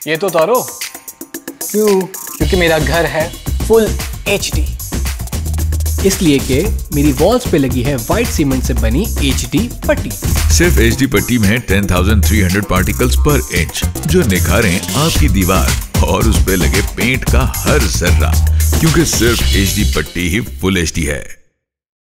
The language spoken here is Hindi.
ये तो उतारो। क्यों? क्योंकि मेरा घर है फुल HD। इसलिए कि मेरी वॉल्स पे लगी है व्हाइट सीमेंट से बनी HD पट्टी। सिर्फ HD पट्टी में 10,300 पार्टिकल्स पर इंच जो निखारें आपकी दीवार और उस पे लगे पेंट का हर जर्रा, क्योंकि सिर्फ HD पट्टी ही फुल HD है।